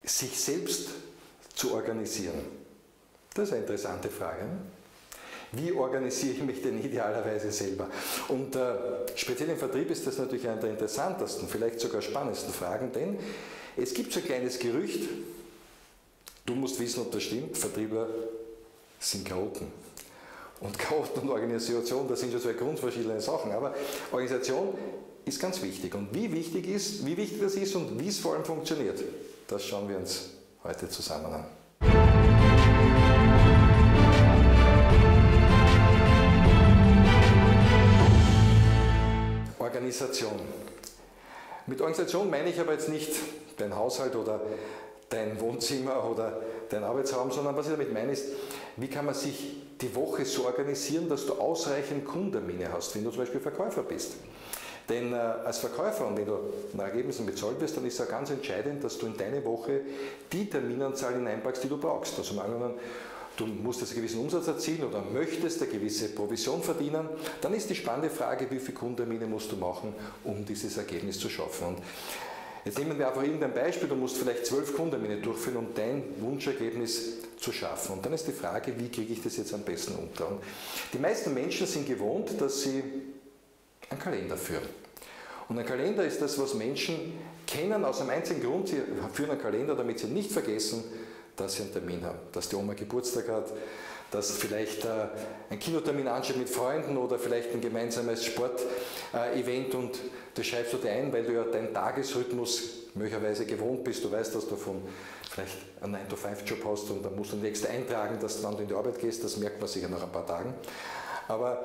sich selbst zu organisieren? Das ist eine interessante Frage. Ne? Wie organisiere ich mich denn idealerweise selber? Und speziell im Vertrieb ist das natürlich eine der interessantesten, vielleicht sogar spannendsten Fragen, denn es gibt so ein kleines Gerücht, du musst wissen, ob das stimmt, Vertriebler sind Chaoten. Und Chaoten und Organisation, das sind schon zwei grundverschiedene Sachen, aber Organisation ist ganz wichtig. Und wie wichtig das ist und wie es vor allem funktioniert, das schauen wir uns heute zusammen an. Organisation. Mit Organisation meine ich aber jetzt nicht dein Haushalt oder dein Wohnzimmer oder dein Arbeitsraum, sondern was ich damit meine ist, wie kann man sich die Woche so organisieren, dass du ausreichend Kundentermine hast, wenn du zum Beispiel Verkäufer bist. Denn als Verkäufer, und wenn du nach Ergebnissen bezahlt wirst, dann ist es ja ganz entscheidend, dass du in deine Woche die Terminanzahl hineinpackst, die du brauchst. Also mal angenommen, du musst einen gewissen Umsatz erzielen oder möchtest eine gewisse Provision verdienen, dann ist die spannende Frage, wie viele Kundentermine musst du machen, um dieses Ergebnis zu schaffen. Und jetzt nehmen wir einfach irgendein Beispiel, du musst vielleicht 12 Kundentermine durchführen, um dein Wunschergebnis zu schaffen. Und dann ist die Frage, wie kriege ich das jetzt am besten unter? Und die meisten Menschen sind gewohnt, dass sie einen Kalender führen. Und ein Kalender ist das, was Menschen kennen aus einem einzigen Grund, sie führen einen Kalender, damit sie nicht vergessen, dass sie einen Termin haben, dass die Oma Geburtstag hat, dass vielleicht ein Kinotermin ansteht mit Freunden oder vielleicht ein gemeinsames Sportevent und das schreibst du dir ein, weil du ja deinen Tagesrhythmus möglicherweise gewohnt bist. Du weißt, dass du vielleicht einen 9-to-5-Job hast und dann musst du nächstes eintragen, dass du dann in die Arbeit gehst, das merkt man sicher nach ein paar Tagen. Aber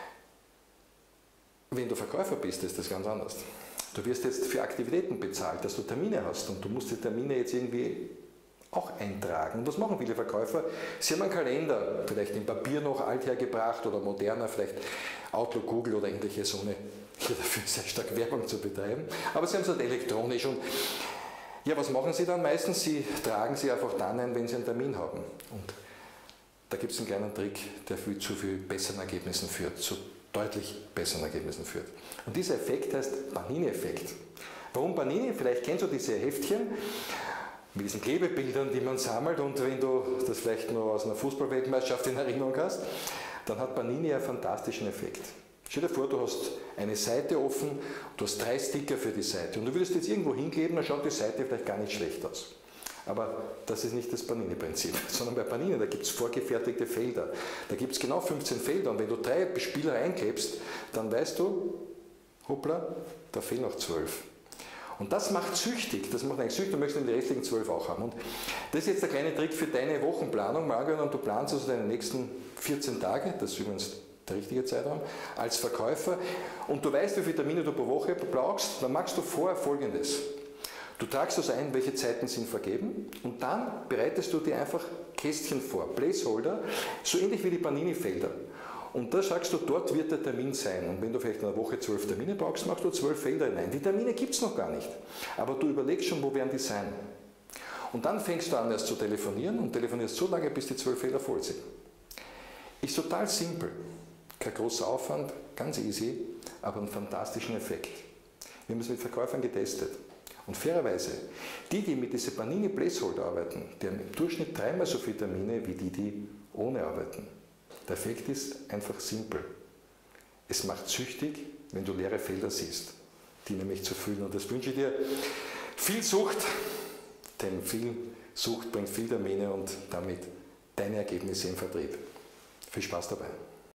wenn du Verkäufer bist, ist das ganz anders. Du wirst jetzt für Aktivitäten bezahlt, dass du Termine hast und du musst die Termine jetzt irgendwie auch eintragen. Und was machen viele Verkäufer? Sie haben einen Kalender, vielleicht in Papier noch althergebracht oder moderner, vielleicht Outlook, Google oder ähnliches, ohne hier dafür sehr stark Werbung zu betreiben. Aber sie haben es halt elektronisch. Und ja, was machen sie dann meistens? Sie tragen sie einfach dann ein, wenn sie einen Termin haben. Und da gibt es einen kleinen Trick, der zu viel besseren Ergebnissen führt, zu deutlich besseren Ergebnissen führt. Und dieser Effekt heißt Panini-Effekt. Warum Panini? Vielleicht kennst du diese Heftchen mit diesen Klebebildern, die man sammelt, und wenn du das vielleicht noch aus einer Fußballweltmeisterschaft in Erinnerung hast, dann hat Panini einen fantastischen Effekt. Stell dir vor, du hast eine Seite offen, du hast 3 Sticker für die Seite und du würdest jetzt irgendwo hinkleben, dann schaut die Seite vielleicht gar nicht schlecht aus. Aber das ist nicht das Panini-Prinzip, sondern bei Panini, da gibt es vorgefertigte Felder. Da gibt es genau 15 Felder und wenn du 3 Spieler einklebst, dann weißt du, hoppla, da fehlen noch 12. Und das macht süchtig, du möchtest die restlichen 12 auch haben. Und das ist jetzt der kleine Trick für deine Wochenplanung. Mal angenommen, du planst also deine nächsten 14 Tage, das ist übrigens der richtige Zeitraum, als Verkäufer, und du weißt, wie viele Termine du pro Woche brauchst, dann machst du vorher Folgendes. Du tragst also ein, welche Zeiten sind vergeben, und dann bereitest du dir einfach Kästchen vor, Placeholder, so ähnlich wie die Panini-Felder. Und da sagst du, dort wird der Termin sein. Und wenn du vielleicht in einer Woche 12 Termine brauchst, machst du 12 Felder hinein. Die Termine gibt es noch gar nicht. Aber du überlegst schon, wo werden die sein. Und dann fängst du an, erst zu telefonieren und telefonierst so lange, bis die 12 Felder voll sind. Ist total simpel. Kein großer Aufwand, ganz easy, aber einen fantastischen Effekt. Wir haben es mit Verkäufern getestet. Und fairerweise, die mit diesen Panini Placeholder arbeiten, die haben im Durchschnitt 3-mal so viele Termine wie die ohne arbeiten. Der Effekt ist einfach simpel. Es macht süchtig, wenn du leere Felder siehst, die nämlich zu füllen. Und das wünsche ich dir. Viel Sucht, denn viel Sucht bringt viel Termine und damit deine Ergebnisse im Vertrieb. Viel Spaß dabei.